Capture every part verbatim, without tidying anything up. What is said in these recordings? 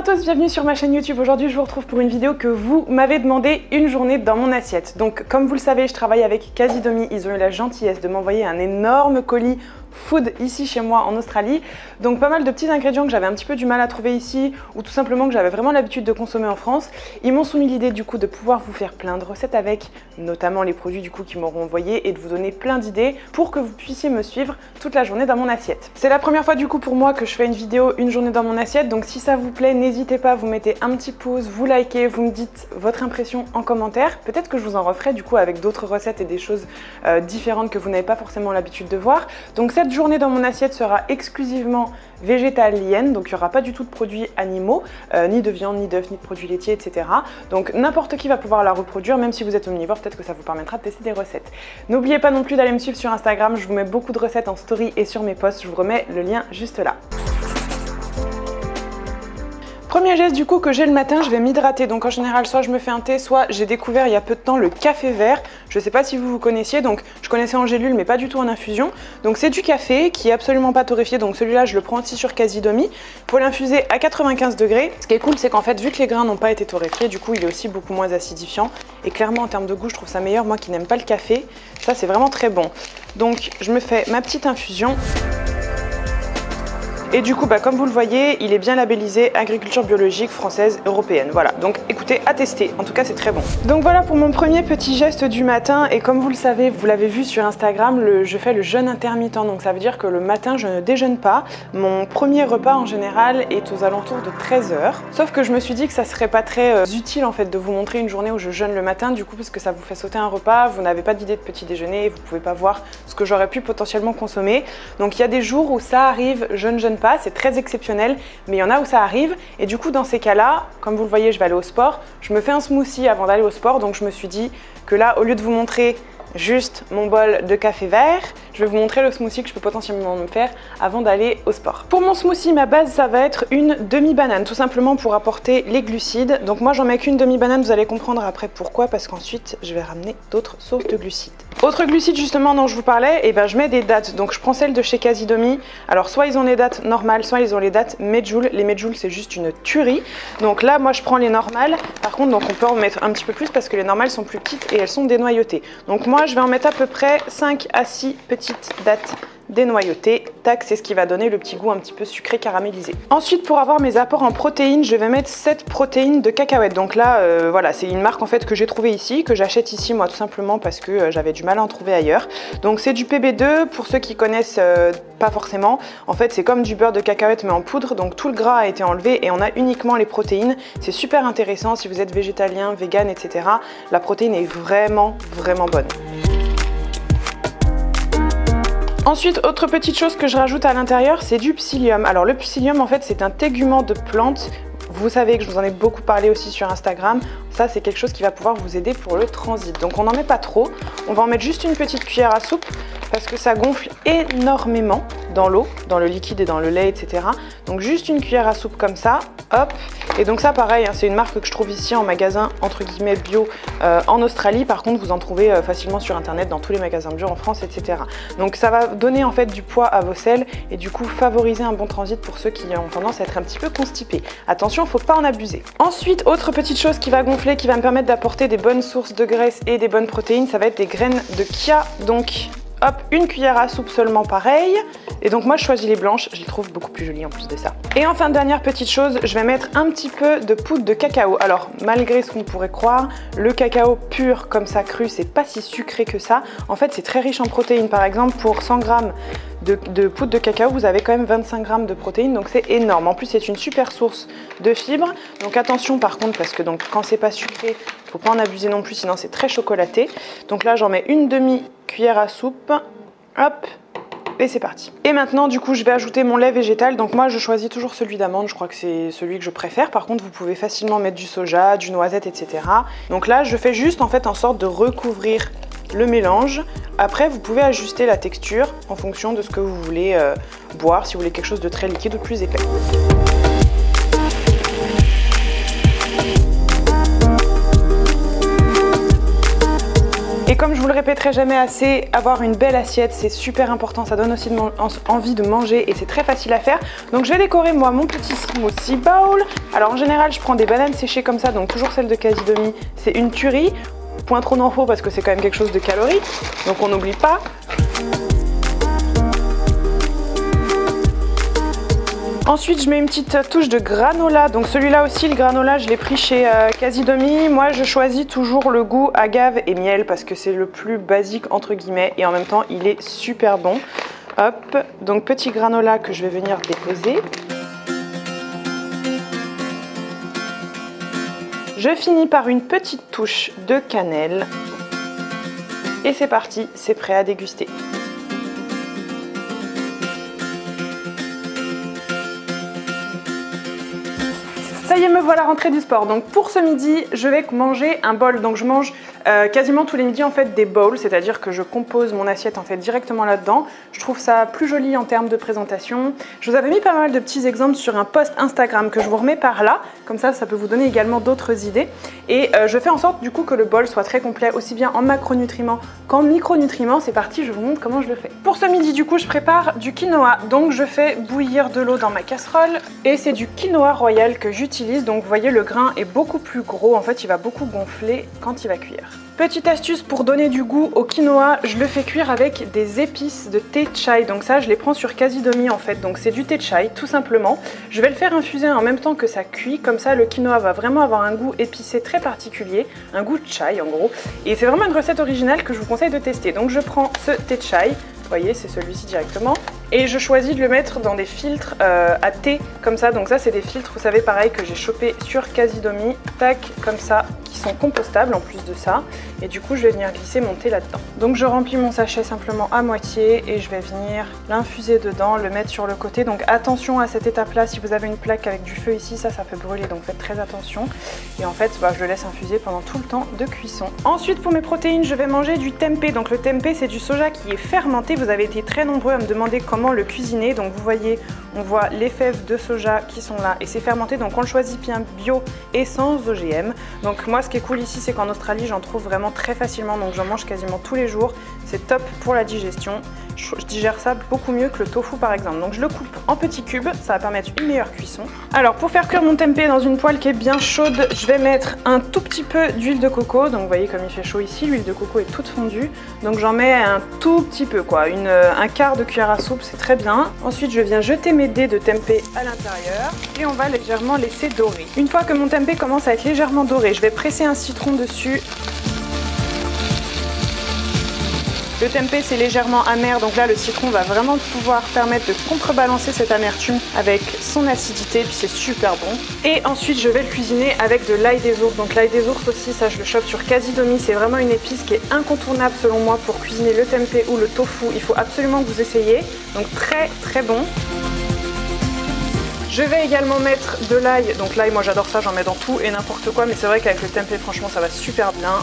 à tous, bienvenue sur ma chaîne YouTube. Aujourd'hui je vous retrouve pour une vidéo que vous m'avez demandé, une journée dans mon assiette. Donc comme vous le savez, je travaille avec Casidomi, ils ont eu la gentillesse de m'envoyer un énorme colis food ici chez moi en Australie. Donc pas mal de petits ingrédients que j'avais un petit peu du mal à trouver ici ou tout simplement que j'avais vraiment l'habitude de consommer en France. Ils m'ont soumis l'idée du coup de pouvoir vous faire plein de recettes avec, notamment les produits du coup qu'ils m'auront envoyé, et de vous donner plein d'idées pour que vous puissiez me suivre toute la journée dans mon assiette. C'est la première fois du coup pour moi que je fais une vidéo une journée dans mon assiette, donc si ça vous plaît, n'hésitez pas, vous mettez un petit pouce, vous likez, vous me dites votre impression en commentaire. Peut-être que je vous en referai du coup avec d'autres recettes et des choses euh, différentes que vous n'avez pas forcément l'habitude de voir. Donc cette journée dans mon assiette sera exclusivement végétalienne, donc il n'y aura pas du tout de produits animaux, euh, ni de viande, ni d'œufs, ni de produits laitiers, et cetera. Donc n'importe qui va pouvoir la reproduire, même si vous êtes omnivore, peut-être que ça vous permettra de tester des recettes. N'oubliez pas non plus d'aller me suivre sur Instagram, je vous mets beaucoup de recettes en story et sur mes posts, je vous remets le lien juste là. Premier geste du coup que j'ai le matin, je vais m'hydrater. Donc en général, soit je me fais un thé, soit j'ai découvert il y a peu de temps le café vert. Je ne sais pas si vous vous connaissiez, donc je connaissais en gélule mais pas du tout en infusion. Donc c'est du café qui est absolument pas torréfié, donc celui-là je le prends aussi sur Casidomi pour l'infuser à quatre-vingt-quinze degrés. Ce qui est cool, c'est qu'en fait vu que les grains n'ont pas été torréfiés, du coup il est aussi beaucoup moins acidifiant. Et clairement en termes de goût, je trouve ça meilleur. Moi qui n'aime pas le café, ça c'est vraiment très bon. Donc je me fais ma petite infusion. Et du coup, bah, comme vous le voyez, il est bien labellisé agriculture biologique française européenne. Voilà, donc écoutez, à tester. En tout cas, c'est très bon. Donc voilà pour mon premier petit geste du matin. Et comme vous le savez, vous l'avez vu sur Instagram, le, je fais le jeûne intermittent. Donc ça veut dire que le matin, je ne déjeune pas. Mon premier repas en général est aux alentours de treize heures. Sauf que je me suis dit que ça serait pas très euh, utile en fait de vous montrer une journée où je jeûne le matin. Du coup, parce que ça vous fait sauter un repas, vous n'avez pas d'idée de petit déjeuner, vous pouvez pas voir ce que j'aurais pu potentiellement consommer. Donc il y a des jours où ça arrive, je ne jeûne pas, c'est très exceptionnel, mais il y en a où ça arrive. Et du coup, dans ces cas-là, comme vous le voyez, je vais aller au sport. Je me fais un smoothie avant d'aller au sport, donc je me suis dit que là, au lieu de vous montrer juste mon bol de café vert, je vais vous montrer le smoothie que je peux potentiellement me faire avant d'aller au sport. Pour mon smoothie, ma base, ça va être une demi-banane, tout simplement pour apporter les glucides. Donc moi, j'en mets qu'une demi-banane, vous allez comprendre après pourquoi, parce qu'ensuite, je vais ramener d'autres sources de glucides. Autre glucide justement dont je vous parlais, et ben je mets des dattes. Donc je prends celles de chez Casidomi. Alors soit ils ont les dattes normales, soit ils ont les dattes medjool. Les medjool, c'est juste une tuerie. Donc là, moi, je prends les normales. Par contre, donc on peut en mettre un petit peu plus parce que les normales sont plus petites et elles sont dénoyautées. Donc moi, je vais en mettre à peu près cinq à six petites dattes dénoyautées. Tac, c'est ce qui va donner le petit goût un petit peu sucré caramélisé. Ensuite, pour avoir mes apports en protéines, je vais mettre sept protéines de cacahuètes. Donc là, euh, voilà, c'est une marque en fait que j'ai trouvée ici, que j'achète ici moi tout simplement parce que euh, j'avais du mal à en trouver ailleurs. Donc c'est du P B deux, pour ceux qui connaissent euh, pas forcément. En fait, c'est comme du beurre de cacahuète mais en poudre, donc tout le gras a été enlevé et on a uniquement les protéines. C'est super intéressant si vous êtes végétalien, vegan, et cetera. La protéine est vraiment, vraiment bonne. Ensuite, autre petite chose que je rajoute à l'intérieur, c'est du psyllium. Alors le psyllium, en fait, c'est un tégument de plante. Vous savez que je vous en ai beaucoup parlé aussi sur Instagram. Ça, c'est quelque chose qui va pouvoir vous aider pour le transit. Donc on n'en met pas trop. On va en mettre juste une petite cuillère à soupe parce que ça gonfle énormément dans l'eau, dans le liquide et dans le lait, et cetera. Donc juste une cuillère à soupe comme ça, hop. Et donc ça, pareil, hein, c'est une marque que je trouve ici en magasin, entre guillemets, bio euh, en Australie. Par contre, vous en trouvez euh, facilement sur Internet, dans tous les magasins bio en France, et cetera. Donc ça va donner en fait du poids à vos selles et du coup favoriser un bon transit pour ceux qui ont tendance à être un petit peu constipés. Attention, faut pas en abuser. Ensuite, autre petite chose qui va gonfler, qui va me permettre d'apporter des bonnes sources de graisse et des bonnes protéines, ça va être des graines de chia. Donc hop, une cuillère à soupe seulement, pareil. Et donc moi je choisis les blanches, je les trouve beaucoup plus jolies en plus de ça. Et enfin, dernière petite chose, je vais mettre un petit peu de poudre de cacao. Alors malgré ce qu'on pourrait croire, le cacao pur comme ça cru, c'est pas si sucré que ça. En fait c'est très riche en protéines. Par exemple pour cent grammes de, de poudre de cacao, vous avez quand même vingt-cinq grammes de protéines, donc c'est énorme. En plus c'est une super source de fibres. Donc attention par contre, parce que donc quand c'est pas sucré, faut pas en abuser non plus, sinon c'est très chocolaté. Donc là j'en mets une demi cuillère à soupe, hop, et c'est parti. Et maintenant du coup je vais ajouter mon lait végétal. Donc moi je choisis toujours celui d'amande, je crois que c'est celui que je préfère. Par contre vous pouvez facilement mettre du soja, du noisette, et cetera. Donc là je fais juste en fait en sorte de recouvrir le mélange. Après vous pouvez ajuster la texture en fonction de ce que vous voulez euh, boire, si vous voulez quelque chose de très liquide ou de plus épais. comme je vous le répéterai jamais assez, avoir une belle assiette, c'est super important. Ça donne aussi de envie de manger et c'est très facile à faire. Donc je vais décorer moi mon petit smoothie bowl. Alors en général, je prends des bananes séchées comme ça, donc toujours celle de Casidomi, c'est une tuerie. Point trop d'infos parce que c'est quand même quelque chose de calorique, donc on n'oublie pas. Ensuite, je mets une petite touche de granola. Donc celui-là aussi, le granola, je l'ai pris chez euh, Casidomi. Moi, je choisis toujours le goût agave et miel parce que c'est le plus basique entre guillemets et en même temps, il est super bon. Hop, donc petit granola que je vais venir déposer. Je finis par une petite touche de cannelle. Et c'est parti, c'est prêt à déguster. Ça y est, me voilà rentrée du sport. Donc pour ce midi, je vais manger un bol. Donc je mange euh, quasiment tous les midis en fait des bowls, c'est-à-dire que je compose mon assiette en fait directement là-dedans. Je trouve ça plus joli en termes de présentation. Je vous avais mis pas mal de petits exemples sur un post Instagram que je vous remets par là. Comme ça, ça peut vous donner également d'autres idées. Et euh, je fais en sorte du coup que le bol soit très complet, aussi bien en macronutriments qu'en micronutriments. C'est parti, je vous montre comment je le fais. Pour ce midi, du coup, je prépare du quinoa. Donc je fais bouillir de l'eau dans ma casserole. Et c'est du quinoa royal que j'utilise. Donc vous voyez, le grain est beaucoup plus gros. En fait, il va beaucoup gonfler quand il va cuire. Petite astuce pour donner du goût au quinoa, je le fais cuire avec des épices de thé chai. Donc ça, je les prends sur Casidomi en fait. Donc c'est du thé chai, tout simplement. Je vais le faire infuser en même temps que ça cuit. Comme ça, le quinoa va vraiment avoir un goût épicé très particulier. Un goût de chai en gros. Et c'est vraiment une recette originale que je vous conseille de tester. Donc je prends ce thé chai. Vous voyez, c'est celui-ci directement. Et je choisis de le mettre dans des filtres euh, à thé, comme ça. Donc ça, c'est des filtres, vous savez, pareil, que j'ai chopé sur Casidomi. Tac, comme ça, qui sont compostables en plus de ça. Et du coup, je vais venir glisser mon thé là-dedans. Donc je remplis mon sachet simplement à moitié et je vais venir l'infuser dedans, le mettre sur le côté. Donc attention à cette étape-là, si vous avez une plaque avec du feu ici, ça, ça peut brûler. Donc faites très attention. Et en fait, bah, je le laisse infuser pendant tout le temps de cuisson. Ensuite, pour mes protéines, je vais manger du tempeh. Donc le tempeh, c'est du soja qui est fermenté. Vous avez été très nombreux à me demander comment le cuisiner. Donc vous voyez, on voit les fèves de soja qui sont là et c'est fermenté. Donc on le choisit bien bio et sans O G M. Donc moi, ce qui est cool ici, c'est qu'en Australie, j'en trouve vraiment très facilement. Donc j'en mange quasiment tous les jours. C'est top pour la digestion. Je, je digère ça beaucoup mieux que le tofu par exemple. Donc je le coupe en petits cubes. Ça va permettre une meilleure cuisson. Alors pour faire cuire mon tempeh dans une poêle qui est bien chaude, je vais mettre un tout petit peu d'huile de coco. Donc vous voyez comme il fait chaud ici, l'huile de coco est toute fondue. Donc j'en mets un tout petit peu, quoi, une, un quart de cuillère à soupe, c'est très bien. Ensuite je viens jeter mes dés de tempeh à l'intérieur et on va légèrement laisser dorer. Une fois que mon tempeh commence à être légèrement doré, je vais presser un citron dessus. Le tempeh c'est légèrement amer, donc là le citron va vraiment pouvoir permettre de contrebalancer cette amertume avec son acidité, puis c'est super bon. Et ensuite je vais le cuisiner avec de l'ail des ours. Donc l'ail des ours aussi, ça je le chope sur Casidomi, c'est vraiment une épice qui est incontournable selon moi pour cuisiner le tempeh ou le tofu. Il faut absolument que vous essayiez, donc très très bon. Je vais également mettre de l'ail, donc l'ail moi j'adore ça, j'en mets dans tout et n'importe quoi, mais c'est vrai qu'avec le tempeh franchement ça va super bien.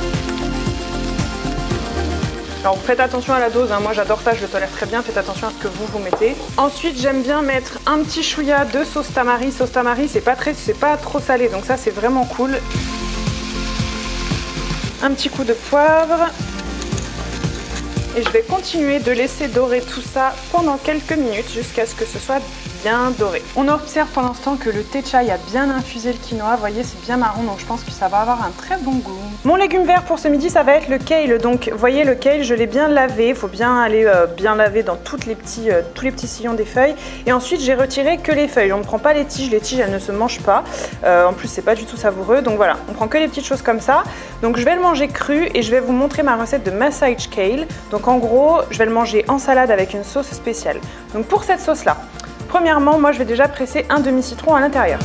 Alors faites attention à la dose, hein. Moi j'adore ça, je le tolère très bien, faites attention à ce que vous vous mettez. Ensuite j'aime bien mettre un petit chouïa de sauce tamari. Sauce tamari c'est pas, très, c'est pas trop salé, donc ça c'est vraiment cool. Un petit coup de poivre. Et je vais continuer de laisser dorer tout ça pendant quelques minutes jusqu'à ce que ce soit bien doré. On observe pendant ce temps que le thé chai a bien infusé le quinoa. Vous voyez, c'est bien marron, donc je pense que ça va avoir un très bon goût. Mon légume vert pour ce midi, ça va être le kale. Donc, vous voyez, le kale, je l'ai bien lavé. Il faut bien aller euh, bien laver dans toutes les petits, euh, tous les petits sillons des feuilles. Et ensuite, j'ai retiré que les feuilles. On ne prend pas les tiges. Les tiges, elles ne se mangent pas. Euh, en plus, c'est pas du tout savoureux. Donc voilà, on prend que les petites choses comme ça. Donc, je vais le manger cru et je vais vous montrer ma recette de massage kale. Donc, en gros, je vais le manger en salade avec une sauce spéciale. Donc, pour cette sauce-là, premièrement, moi je vais déjà presser un demi-citron à l'intérieur.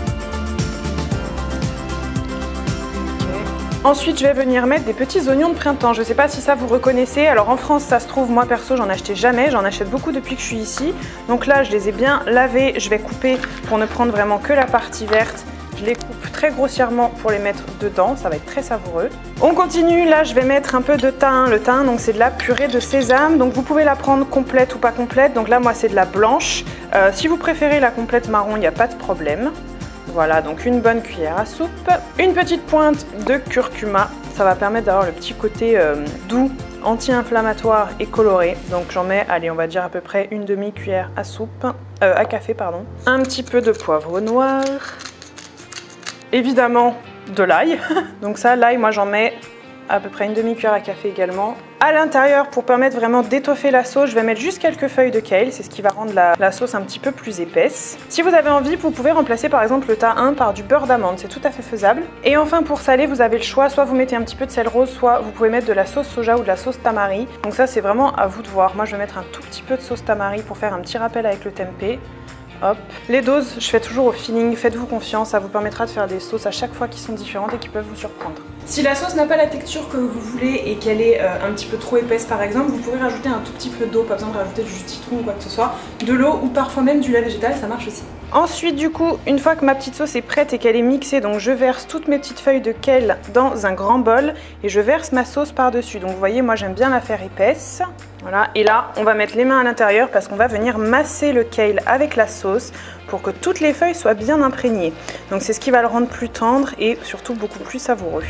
Ensuite, je vais venir mettre des petits oignons de printemps. Je ne sais pas si ça vous reconnaissez. Alors en France, ça se trouve, moi perso, j'en achetais jamais. J'en achète beaucoup depuis que je suis ici. Donc là, je les ai bien lavés. Je vais couper pour ne prendre vraiment que la partie verte. Je les coupe très grossièrement pour les mettre dedans, ça va être très savoureux. On continue, là je vais mettre un peu de thym. Le thym, donc c'est de la purée de sésame, donc vous pouvez la prendre complète ou pas complète. Donc là moi c'est de la blanche. Euh, si vous préférez la complète marron, il n'y a pas de problème. Voilà, donc une bonne cuillère à soupe. Une petite pointe de curcuma. Ça va permettre d'avoir le petit côté euh, doux, anti-inflammatoire et coloré. Donc j'en mets, allez, on va dire à peu près une demi-cuillère à soupe, euh, à café, pardon. Un petit peu de poivre noir. Évidemment, de l'ail. Donc ça, l'ail, moi j'en mets à peu près une demi-cuillère à café également. À l'intérieur, pour permettre vraiment d'étoffer la sauce, je vais mettre juste quelques feuilles de kale, c'est ce qui va rendre la, la sauce un petit peu plus épaisse. Si vous avez envie, vous pouvez remplacer par exemple le tahin par du beurre d'amande, c'est tout à fait faisable. Et enfin pour saler, vous avez le choix, soit vous mettez un petit peu de sel rose, soit vous pouvez mettre de la sauce soja ou de la sauce tamari. Donc ça c'est vraiment à vous de voir. Moi je vais mettre un tout petit peu de sauce tamari pour faire un petit rappel avec le tempeh. Hop. Les doses, je fais toujours au feeling, faites-vous confiance, ça vous permettra de faire des sauces à chaque fois qui sont différentes et qui peuvent vous surprendre. Si la sauce n'a pas la texture que vous voulez et qu'elle est euh, un petit peu trop épaisse par exemple, vous pouvez rajouter un tout petit peu d'eau, pas besoin de rajouter du jus de citron ou quoi que ce soit, de l'eau ou parfois même du lait végétal, ça marche aussi. Ensuite du coup, une fois que ma petite sauce est prête et qu'elle est mixée, donc je verse toutes mes petites feuilles de kale dans un grand bol et je verse ma sauce par-dessus. Donc vous voyez, moi j'aime bien la faire épaisse. Voilà, et là on va mettre les mains à l'intérieur parce qu'on va venir masser le kale avec la sauce pour que toutes les feuilles soient bien imprégnées. Donc c'est ce qui va le rendre plus tendre et surtout beaucoup plus savoureux.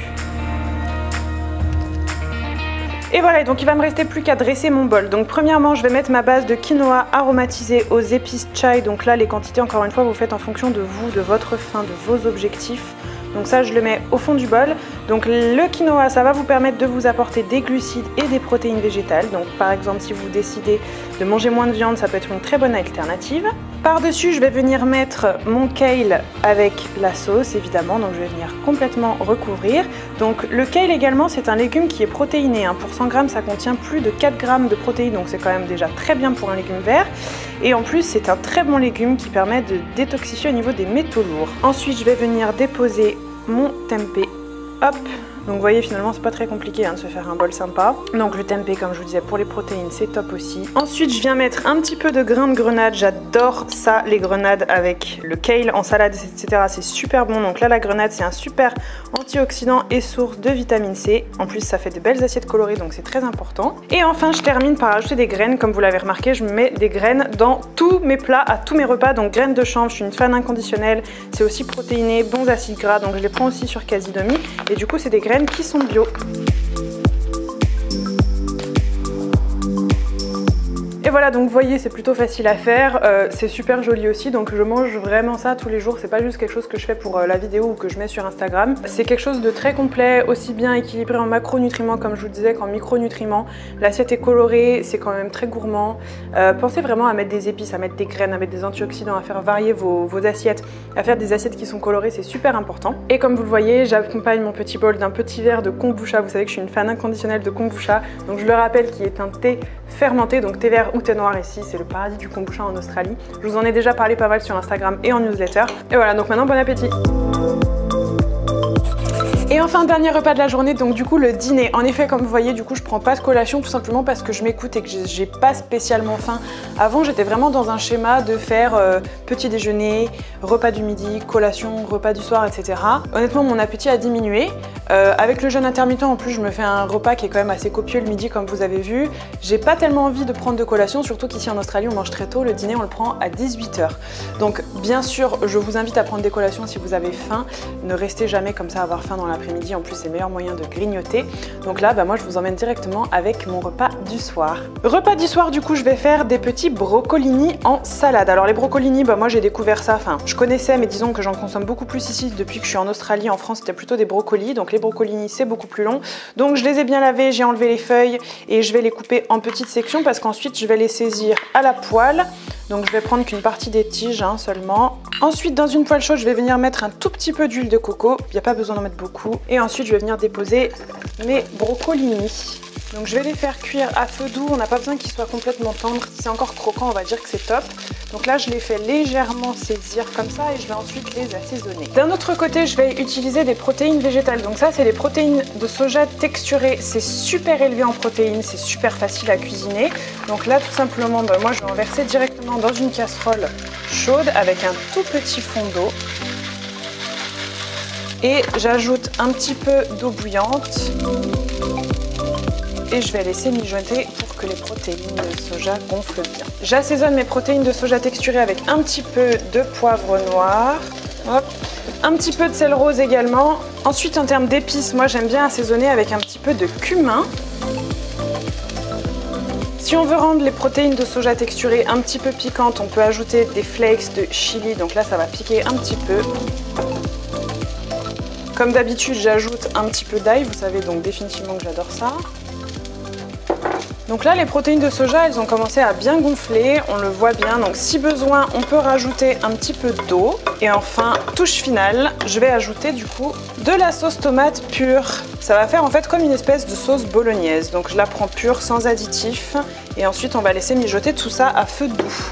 Et voilà, donc il va me rester plus qu'à dresser mon bol. Donc premièrement, je vais mettre ma base de quinoa aromatisée aux épices chai. Donc là, les quantités, encore une fois, vous faites en fonction de vous, de votre faim, de vos objectifs. Donc ça, je le mets au fond du bol. Donc le quinoa, ça va vous permettre de vous apporter des glucides et des protéines végétales. Donc par exemple, si vous décidez de manger moins de viande, ça peut être une très bonne alternative. Par-dessus, je vais venir mettre mon kale avec la sauce, évidemment. Donc je vais venir complètement recouvrir. Donc le kale également, c'est un légume qui est protéiné. Hein. Pour cent grammes, ça contient plus de quatre grammes de protéines. Donc c'est quand même déjà très bien pour un légume vert. Et en plus, c'est un très bon légume qui permet de détoxifier au niveau des métaux lourds. Ensuite, je vais venir déposer mon tempeh. Hop, donc vous voyez finalement c'est pas très compliqué hein, de se faire un bol sympa. Donc le tempeh comme je vous disais pour les protéines c'est top aussi. Ensuite je viens mettre un petit peu de grains de grenade, j'adore ça les grenades avec le kale en salade etc, c'est super bon. Donc là la grenade c'est un super antioxydant et source de vitamine C. En plus ça fait de belles assiettes colorées donc c'est très important. Et enfin je termine par ajouter des graines, comme vous l'avez remarqué je mets des graines dans tous mes plats, à tous mes repas. Donc graines de chanvre, je suis une fan inconditionnelle, c'est aussi protéiné, bons acides gras donc je les prends aussi sur Casidomi. Et du coup c'est des graines qui sont bio. Et voilà, donc vous voyez c'est plutôt facile à faire, euh, c'est super joli aussi, donc je mange vraiment ça tous les jours, c'est pas juste quelque chose que je fais pour euh, la vidéo ou que je mets sur Instagram. C'est quelque chose de très complet, aussi bien équilibré en macronutriments comme je vous disais qu'en micronutriments. L'assiette est colorée, c'est quand même très gourmand. Euh, pensez vraiment à mettre des épices, à mettre des graines, à mettre des antioxydants, à faire varier vos, vos assiettes, à faire des assiettes qui sont colorées, c'est super important. Et comme vous le voyez, j'accompagne mon petit bol d'un petit verre de kombucha, vous savez que je suis une fan inconditionnelle de kombucha, donc je le rappelle qui est un thé fermenté, donc thé vert ou thé noir ici, c'est le paradis du kombucha en Australie. Je vous en ai déjà parlé pas mal sur Instagram et en newsletter. Et voilà, donc maintenant bon appétit. Et enfin, dernier repas de la journée, donc du coup le dîner. En effet, comme vous voyez, du coup je prends pas de collation tout simplement parce que je m'écoute et que j'ai pas spécialement faim. Avant, j'étais vraiment dans un schéma de faire euh, petit déjeuner, repas du midi, collation, repas du soir, et cetera. Honnêtement, mon appétit a diminué. Euh, avec le jeûne intermittent, en plus, je me fais un repas qui est quand même assez copieux le midi, comme vous avez vu. J'ai pas tellement envie de prendre de collation, surtout qu'ici en Australie, on mange très tôt. Le dîner, on le prend à dix-huit heures. Donc, bien sûr, je vous invite à prendre des collations si vous avez faim. Ne restez jamais comme ça à avoir faim dans la après-midi, en plus c'est le meilleur moyen de grignoter. Donc là bah, moi je vous emmène directement avec mon repas du soir. Repas du soir du coup je vais faire des petits broccolini en salade. Alors les broccolini bah moi j'ai découvert ça, enfin je connaissais mais disons que j'en consomme beaucoup plus ici depuis que je suis en Australie. En France c'était plutôt des brocolis, donc les broccolini c'est beaucoup plus long. Donc je les ai bien lavés, j'ai enlevé les feuilles et je vais les couper en petites sections parce qu'ensuite je vais les saisir à la poêle. Donc je vais prendre qu'une partie des tiges hein, seulement. Ensuite dans une poêle chaude je vais venir mettre un tout petit peu d'huile de coco, il n'y a pas besoin d'en mettre beaucoup. Et ensuite je vais venir déposer mes broccolini. Donc je vais les faire cuire à feu doux, on n'a pas besoin qu'ils soient complètement tendres. Si c'est encore croquant on va dire que c'est top. Donc là je les fais légèrement saisir comme ça et je vais ensuite les assaisonner. D'un autre côté je vais utiliser des protéines végétales. Donc ça c'est des protéines de soja texturées. C'est super élevé en protéines, c'est super facile à cuisiner. Donc là tout simplement bah, moi je vais en verser directement dans une casserole chaude avec un tout petit fond d'eau. Et j'ajoute un petit peu d'eau bouillante. Et je vais laisser mijoter pour que les protéines de soja gonflent bien. J'assaisonne mes protéines de soja texturées avec un petit peu de poivre noir. Hop. Un petit peu de sel rose également. Ensuite, en termes d'épices, moi j'aime bien assaisonner avec un petit peu de cumin. Si on veut rendre les protéines de soja texturées un petit peu piquantes, on peut ajouter des flakes de chili, donc là ça va piquer un petit peu. Comme d'habitude, j'ajoute un petit peu d'ail, vous savez donc définitivement que j'adore ça. Donc là, les protéines de soja, elles ont commencé à bien gonfler, on le voit bien. Donc si besoin, on peut rajouter un petit peu d'eau. Et enfin, touche finale, je vais ajouter du coup de la sauce tomate pure. Ça va faire en fait comme une espèce de sauce bolognaise. Donc je la prends pure, sans additifs. Et ensuite, on va laisser mijoter tout ça à feu doux.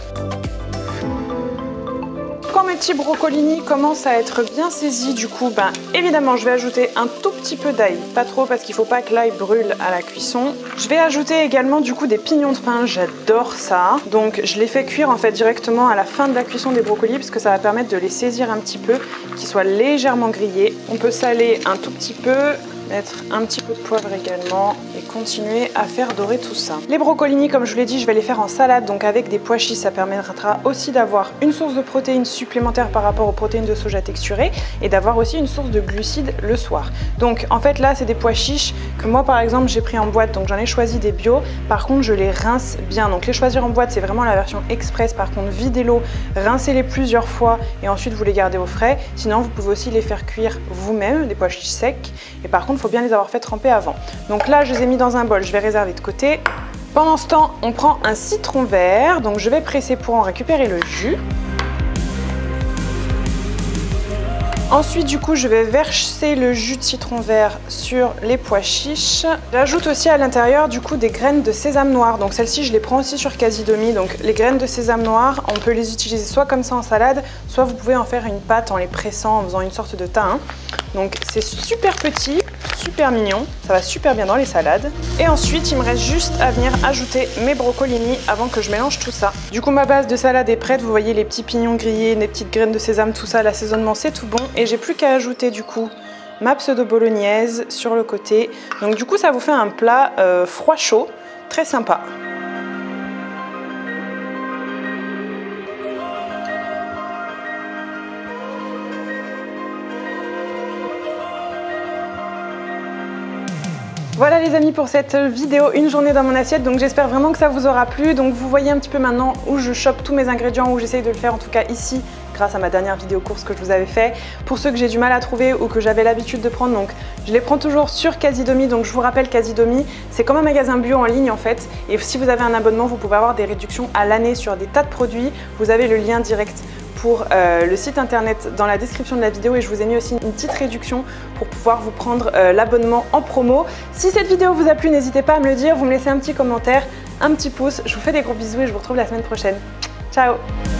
Quand mes petits brocolini commencent à être bien saisis, du coup, ben, évidemment, je vais ajouter un tout petit peu d'ail. Pas trop parce qu'il ne faut pas que l'ail brûle à la cuisson. Je vais ajouter également du coup des pignons de pain, j'adore ça. Donc je les fais cuire en fait directement à la fin de la cuisson des brocolis parce que ça va permettre de les saisir un petit peu, qu'ils soient légèrement grillés. On peut saler un tout petit peu, mettre un petit peu de poivre également et continuer à faire dorer tout ça. Les brocolini, comme je vous l'ai dit, je vais les faire en salade, donc avec des pois chiches, ça permettra aussi d'avoir une source de protéines supplémentaire par rapport aux protéines de soja texturées et d'avoir aussi une source de glucides le soir. Donc en fait là, c'est des pois chiches que moi par exemple j'ai pris en boîte, donc j'en ai choisi des bio. Par contre, je les rince bien, donc les choisir en boîte, c'est vraiment la version express. Par contre, videz l'eau, rincez-les plusieurs fois et ensuite vous les gardez au frais. Sinon, vous pouvez aussi les faire cuire vous-même, des pois chiches secs. Et par contre, il faut bien les avoir fait tremper avant. Donc là, je les ai mis dans un bol, je vais réserver de côté. Pendant ce temps, on prend un citron vert, donc je vais presser pour en récupérer le jus. Ensuite, du coup, je vais verser le jus de citron vert sur les pois chiches. J'ajoute aussi à l'intérieur, du coup, des graines de sésame noir. Donc celles-ci, je les prends aussi sur Casidomi. Donc les graines de sésame noir, on peut les utiliser soit comme ça en salade, soit vous pouvez en faire une pâte en les pressant, en faisant une sorte de thym. Donc c'est super petit, super mignon, ça va super bien dans les salades. Et ensuite, il me reste juste à venir ajouter mes brocolini avant que je mélange tout ça. Du coup, ma base de salade est prête. Vous voyez les petits pignons grillés, les petites graines de sésame, tout ça, l'assaisonnement, c'est tout bon. Et j'ai plus qu'à ajouter du coup ma pseudo bolognaise sur le côté. Donc du coup, ça vous fait un plat euh, froid chaud, très sympa. Voilà les amis pour cette vidéo, une journée dans mon assiette, donc j'espère vraiment que ça vous aura plu. Donc vous voyez un petit peu maintenant où je chope tous mes ingrédients, où j'essaye de le faire en tout cas ici, grâce à ma dernière vidéo course que je vous avais fait. Pour ceux que j'ai du mal à trouver ou que j'avais l'habitude de prendre, donc je les prends toujours sur Casidomi. Donc je vous rappelle, Casidomi, c'est comme un magasin bio en ligne en fait. Et si vous avez un abonnement, vous pouvez avoir des réductions à l'année sur des tas de produits. Vous avez le lien direct pour euh, le site internet dans la description de la vidéo et je vous ai mis aussi une petite réduction pour pouvoir vous prendre euh, l'abonnement en promo. Si cette vidéo vous a plu, n'hésitez pas à me le dire, vous me laissez un petit commentaire, un petit pouce. Je vous fais des gros bisous et je vous retrouve la semaine prochaine. Ciao!